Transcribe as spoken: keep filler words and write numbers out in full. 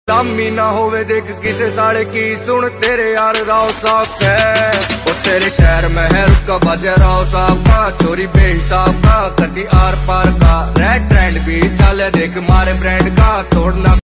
दामी ना होवे देख किसे साले की, सुन तेरे यार राव साहब है और तेरे शहर में है रुका बजे राव साहब का, चोरी बेहिसाब का कदी आर पार का, रेड ट्रेंड भी चले देख मारे ब्रांड का, तोड़ना